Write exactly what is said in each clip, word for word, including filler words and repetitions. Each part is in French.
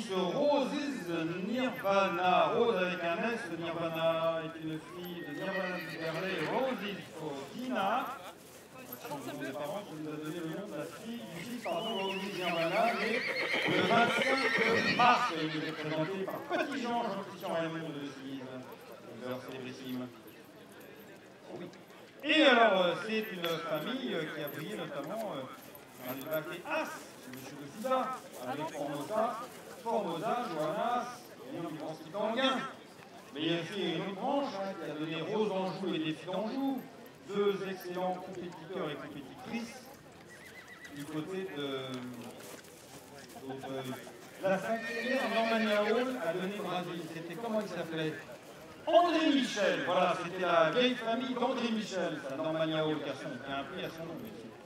Roses Roses Nirvana. Rose avec un S, Nirvana est une fille de Nirvana du Berlay. Roses for Dina. Les parents qui nous a donné le nom de la fille du fils, pardon, Roses Nirvana, mais le vingt-cinq mars, il nous est présenté par Petit Jean, Jean-Christian Raymond de Sise, leur célébrissime. Oui. Et alors, c'est une famille qui a brillé notamment dans les baquets As, c'est M. de Souza, avec Formosa, Formosa, Johannas, et le grand ski Tanguin. Mais il y a aussi une autre branche hein, qui a donné Rose d'Anjou et Défi d'Anjou, deux excellents compétiteurs et compétitrices du côté de d'Auteuil. La cinquième, Normania Hall, a donné Brésil. C'était comment il s'appelait? André Michel, voilà, c'était la vieille famille d'André Michel, ça, Normania Hall, qui a, son, qui a un prix à son nom.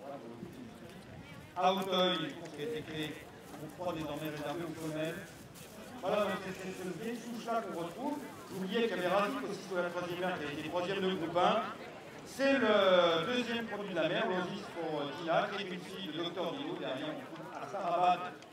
À Auteuil, une course qui a été créée, je crois, désormais réservée aux femelles. Voilà, donc c'est cette vieille souche-là qu'on retrouve. J'oubliais qu'il y avait Razik aussi sur la troisième mer, qui a été troisième de groupe un. C'est le deuxième produit de la mer, Roses for Dina, qui est une fille de docteur Dino. Derrière, on trouve à Sarabat